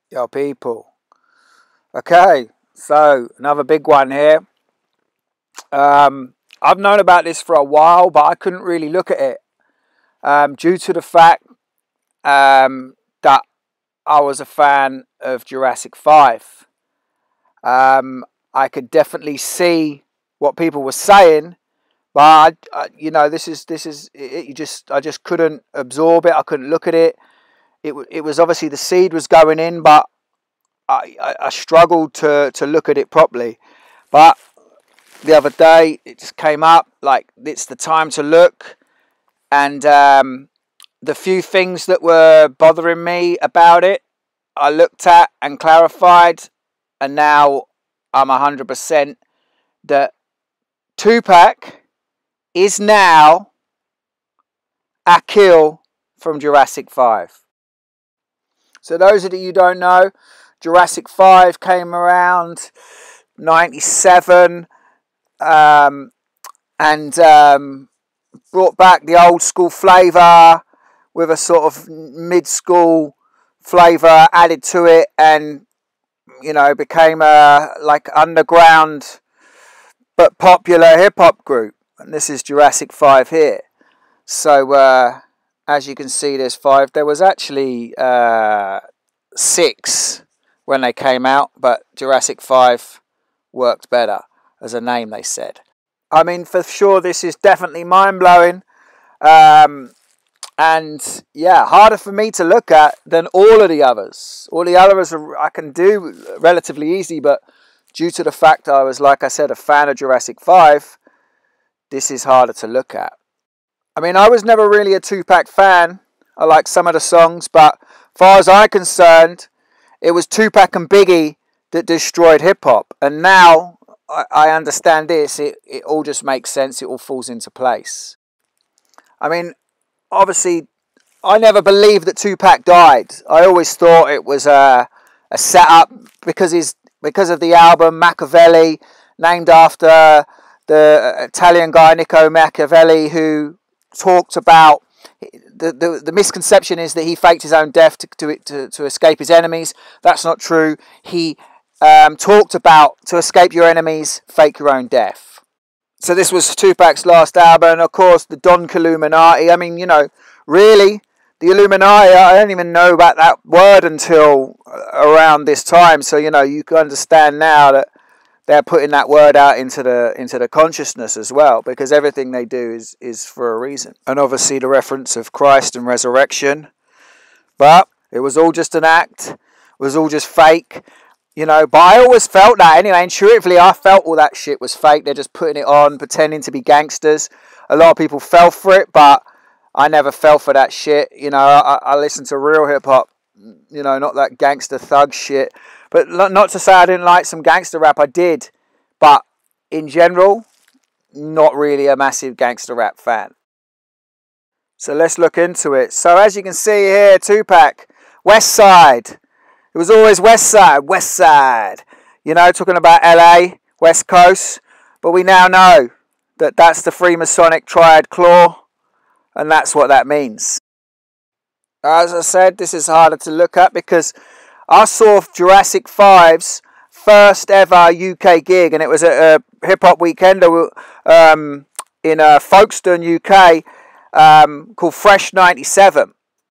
Yo, people. Okay, so another big one here. I've known about this for a while, but I couldn't really look at it due to the fact that I was a fan of Jurassic 5. I could definitely see what people were saying, but this is it. I just couldn't absorb it. I couldn't look at it. It was obviously the seed was going in, but I struggled to look at it properly. But the other day it just came up like it's the time to look, and the few things that were bothering me about it I looked at and clarified, and now I'm 100% that Tupac is now Akil from Jurassic 5. So those of you who don't know, Jurassic 5 came around 97 and brought back the old school flavour with a sort of mid-school flavour added to it, and became a like underground but popular hip-hop group. And this is Jurassic 5 here. So as you can see, there's 5. There was actually 6 when they came out, but Jurassic 5 worked better as a name, they said. I mean, for sure, this is definitely mind-blowing. And yeah, harder for me to look at than all of the others. All the others I can do relatively easy, but due to the fact I was, like I said, a fan of Jurassic 5, this is harder to look at. I mean, I was never really a Tupac fan. I like some of the songs, but as far as I'm concerned, it was Tupac and Biggie that destroyed hip-hop. And now I understand this. It all just makes sense. It all falls into place. I mean, obviously, I never believed that Tupac died. I always thought it was a setup because of the album Machiavelli, named after the Italian guy Niccolo Machiavelli, who talked about the misconception is that he faked his own death to escape his enemies. That's not true. He talked about to escape your enemies, fake your own death. So this was Tupac's last album, and of course the Don Illuminati. I mean, really, the Illuminati, I don't even know about that word until around this time. So, you can understand now that they're putting that word out into the consciousness as well, because everything they do is for a reason. And obviously the reference of Christ and resurrection. But it was all just an act. It was all just fake. But I always felt that anyway. Intuitively, I felt all that shit was fake. They're just putting it on, pretending to be gangsters. A lot of people fell for it, but I never fell for that shit. I listened to real hip-hop, not that gangster thug shit. But not to say I didn't like some gangster rap. I did. But in general, not really a massive gangster rap fan. So let's look into it. So as you can see here, Tupac, West Side. It was always West Side, West Side. Talking about LA, West Coast. But we now know that that's the Freemasonic triad claw. And that's what that means. As I said, this is harder to look at because I saw Jurassic 5's first ever UK gig. And it was at a hip-hop weekender in Folkestone, UK, called Fresh 97.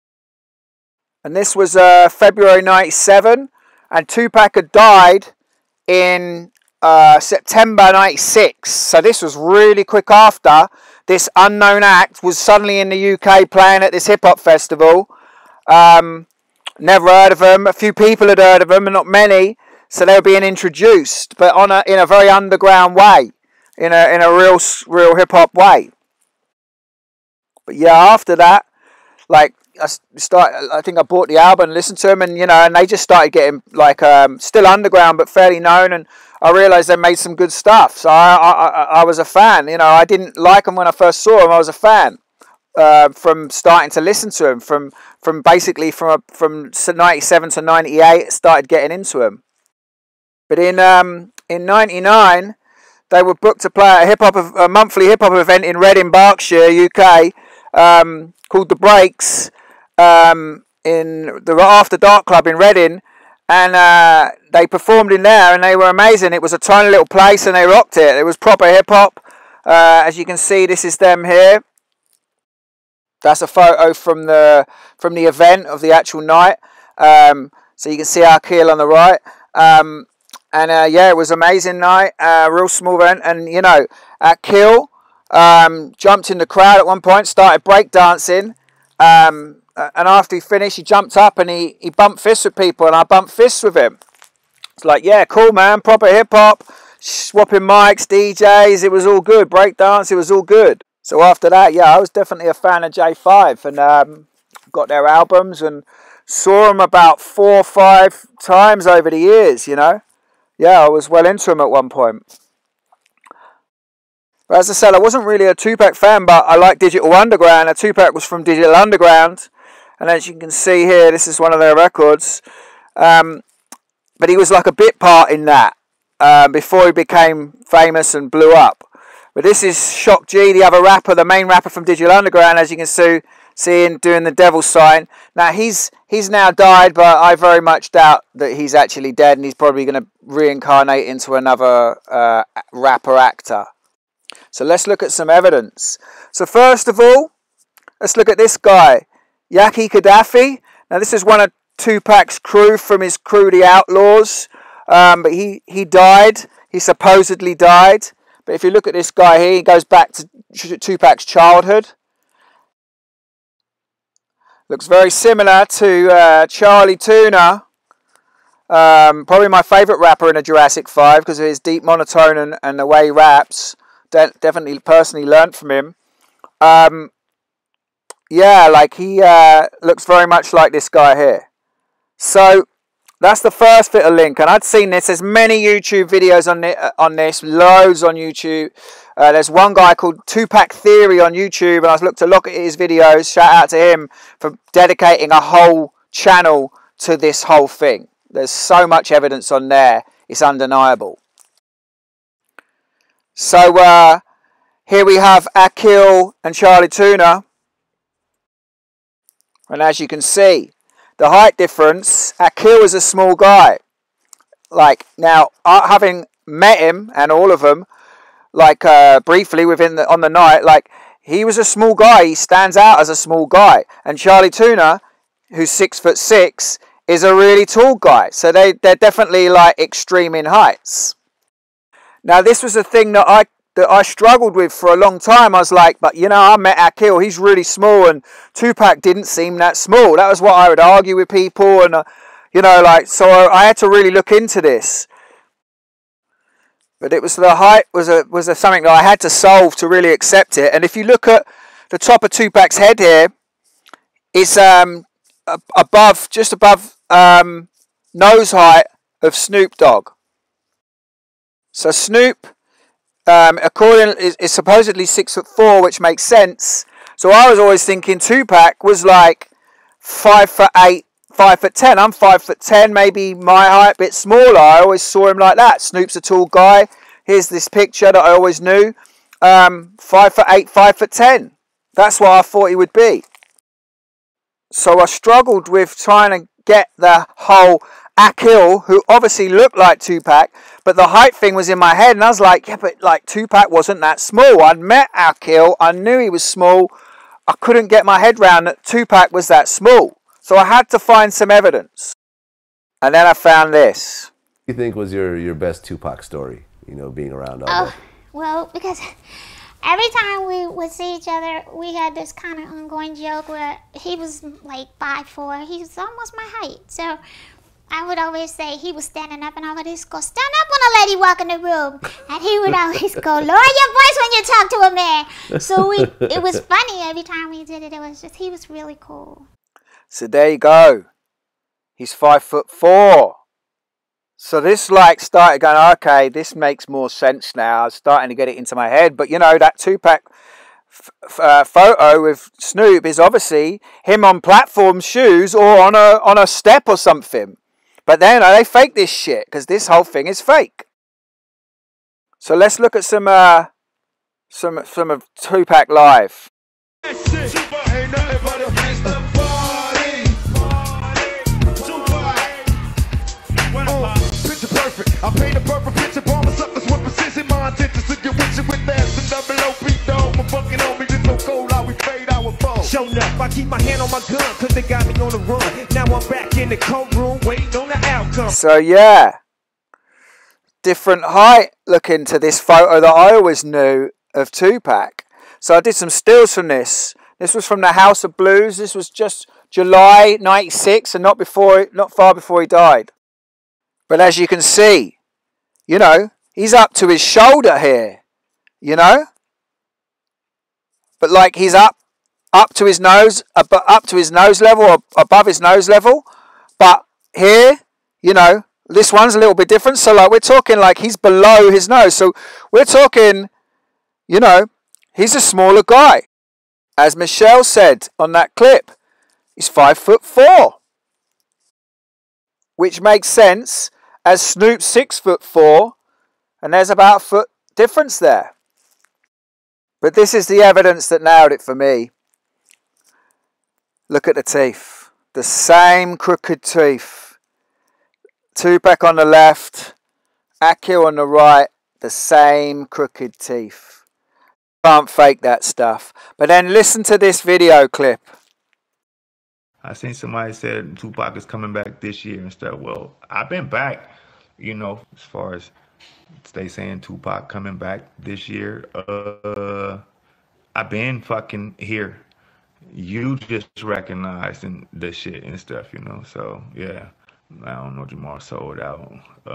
And this was February 97, and Tupac had died in September 96. So this was really quick after this unknown act was suddenly in the UK playing at this hip-hop festival. Never heard of them. A few people had heard of them, and not many. So they were being introduced, but in a very underground way, in a real hip-hop way. But yeah, after that, like, I think I bought the album and listened to them, and and they just started getting like still underground but fairly known, and I realised they made some good stuff. So I was a fan. I didn't like them when I first saw them. I was a fan from starting to listen to them from basically from 97 to 98. Started getting into them, but in 99 they were booked to play at a monthly hip hop event in Reading, Berkshire, UK, called The Breaks. In the After Dark Club in Reading, and they performed in there, and they were amazing. It was a tiny little place, and they rocked it. It was proper hip hop. As you can see, this is them here. That's a photo from the event of the actual night. So you can see Akil on the right. Yeah, it was an amazing night. Real small event, and you know, Akil jumped in the crowd at one point, started breakdancing. And after he finished, he jumped up and he bumped fists with people, and I bumped fists with him. It's like, yeah, cool, man, proper hip hop, swapping mics, DJs, it was all good. Breakdance, it was all good. So after that, yeah, I was definitely a fan of J5, and got their albums and saw them about 4 or 5 times over the years, you know. Yeah, I was well into them at one point. But as I said, I wasn't really a Tupac fan, but I like Digital Underground. Tupac was from Digital Underground. And as you can see here, this is one of their records. But he was like a bit part in that before he became famous and blew up. But this is Shock G, the other rapper, the main rapper from Digital Underground, as you can see him doing the devil sign. Now, he's now died, but I very much doubt that he's actually dead, and he's probably going to reincarnate into another rapper actor. So let's look at some evidence. So first of all, let's look at this guy, Yaki Gaddafi. Now this is one of Tupac's crew from his crew, the Outlaws. But he died. He supposedly died. But if you look at this guy here, he goes back to Tupac's childhood. Looks very similar to Charlie Tuna. Probably my favourite rapper in a Jurassic 5 because of his deep monotone and the way he raps. Definitely personally learnt from him. Yeah, like he looks very much like this guy here. So that's the first bit of link, and I'd seen this. There's many YouTube videos on this, loads on YouTube. There's one guy called Tupac Theory on YouTube, and I looked a lot at his videos. Shout out to him for dedicating a whole channel to this whole thing. There's so much evidence on there, it's undeniable. So here we have Akil and Charlie Tuna. And as you can see, the height difference, Akil is a small guy. Like, now, having met him and all of them, like briefly on the night, like, he was a small guy. He stands out as a small guy. And Charlie Tuna, who's 6'6", is a really tall guy. So they're definitely like extreme in heights. Now, this was a thing that I struggled with for a long time. I was like, but you know, I met Akil, he's really small, and Tupac didn't seem that small. That was what I would argue with people, and you know, like, so I had to really look into this. But it was the height was something that I had to solve to really accept it. And if you look at the top of Tupac's head here, it's just above nose height of Snoop Dogg. So Snoop, is supposedly 6'4", which makes sense. So I was always thinking Tupac was like 5'8", 5'10". I'm 5'10", maybe my height, a bit smaller. I always saw him like that. Snoop's a tall guy. Here's this picture that I always knew. 5'8", 5'10". That's what I thought he would be. So I struggled with trying to get the whole Akil, who obviously looked like Tupac, but the height thing was in my head, and I was like, yeah, but like Tupac wasn't that small. I'd met Akil, I knew he was small. I couldn't get my head around that Tupac was that small. So I had to find some evidence. And then I found this. What do you think was your best Tupac story, you know, being around all day? Well, because every time we would see each other, we had this kind of ongoing joke where he was like 5'4", he was almost my height. So I would always say he was standing up, and I would just go, stand up when a lady walk in the room. And he would always go, lower your voice when you talk to a man. So it was funny every time we did it. It was just, he was really cool. So there you go. He's 5'4". So this like started going, okay, this makes more sense now. I was starting to get it into my head. But you know, that Tupac photo with Snoop is obviously him on platform shoes or on a step or something. But then they fake this shit because this whole thing is fake. So let's look at some of Tupac live. cause they got me on the run. Now I'm back in the courtroom waiting on the outcome. So yeah, different height looking to this photo that I always knew of Tupac. So I did some stills from this. This was from the House of Blues. This was just July 96 and not far before he died. But as you can see, you know, he's up to his shoulder here, you know? But like he's up to his nose, up to his nose level or above his nose level. But here, you know, this one's a little bit different. So like we're talking like he's below his nose. So we're talking, you know, he's a smaller guy. As Michelle said on that clip, he's 5'4", which makes sense as Snoop's 6'4", and there's about a foot difference there. But this is the evidence that nailed it for me. Look at the teeth. The same crooked teeth. Tupac on the left, Akil on the right, the same crooked teeth. Can't fake that stuff. But then listen to this video clip. I seen somebody said Tupac is coming back this year and stuff. Well, I've been back, you know, as far as they saying Tupac coming back this year. I've been fucking here. You just recognizing the shit and stuff, you know. So yeah, I don't know, Jamar sold out,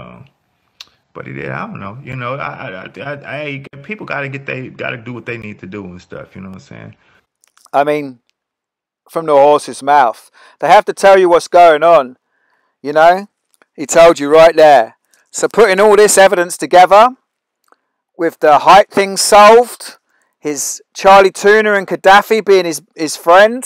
but he did. I don't know, you know. People gotta do what they need to do and stuff. You know what I'm saying? I mean, from the horse's mouth, they have to tell you what's going on. You know, he told you right there. So putting all this evidence together, with the height thing solved, his Charlie Tuna and Gaddafi being his friend,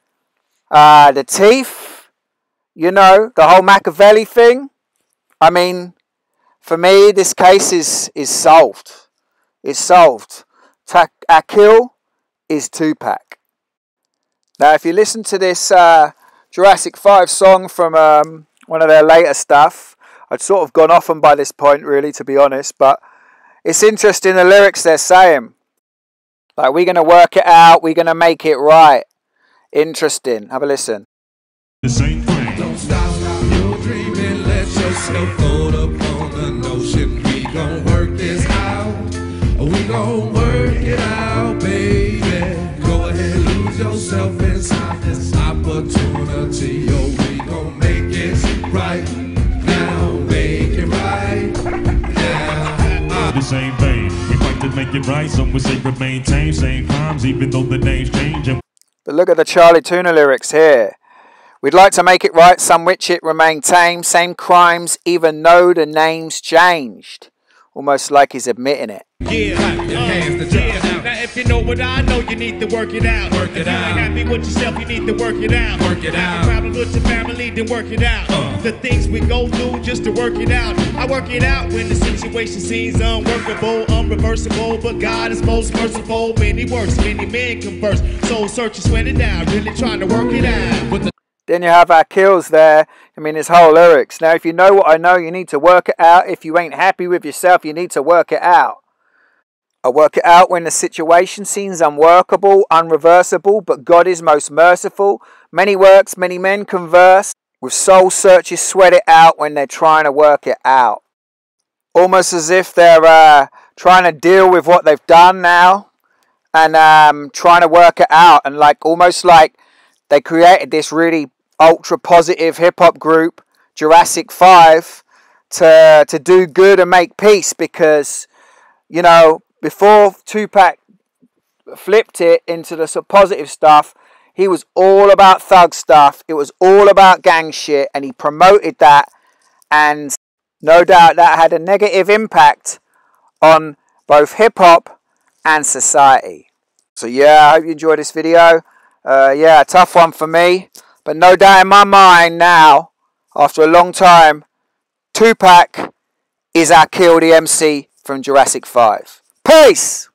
the teeth, you know, the whole Machiavelli thing. I mean, for me, this case is solved. It's solved. Akil is Tupac. Now, if you listen to this Jurassic 5 song from one of their later stuff, I'd sort of gone off them by this point, really, to be honest. But it's interesting, the lyrics they're saying. Like, we're going to work it out. We're going to make it right. Interesting. Have a listen. The same thing. Don't stop your dreaming. Let yourself float up on the notion. We gon' work this out. We gon' work it out, baby. Go ahead, lose yourself inside this opportunity. Yo, we gon' make it right now. Make it right now. The same thing. We fight to make it right. Some would say remain tame. Same crimes, even though the names change. But look at the Charlie Tuna lyrics here. We'd like to make it right, some which it remain tame. Same crimes, even though the names changed. Almost like he's admitting it. Yeah, now if you know what I know, you need to work it out. Work it out. If you ain't happy with yourself, you need to work it out. Work it out. Problem with your family, then work it out. The things we go through just to work it out. I work it out when the situation seems unworkable, unreversible. But God is most merciful. Many works, many men converse. Soul searching, sweat it out, really trying to work it out. Then you have Akil's there. I mean, his whole lyrics. Now, if you know what I know, you need to work it out. If you ain't happy with yourself, you need to work it out. I work it out when the situation seems unworkable, unreversible, but God is most merciful. Many works, many men converse. With soul searchers, sweat it out when they're trying to work it out. Almost as if they're trying to deal with what they've done now and trying to work it out. And like almost like they created this really ultra positive hip hop group, Jurassic 5, to do good and make peace, because, you know, before Tupac flipped it into the sort of positive stuff, he was all about thug stuff. It was all about gang shit, and he promoted that, and no doubt that had a negative impact on both hip hop and society. So yeah, I hope you enjoyed this video. Yeah, a tough one for me. But no doubt in my mind now, after a long time, Tupac is Akil the MC from Jurassic 5. Peace!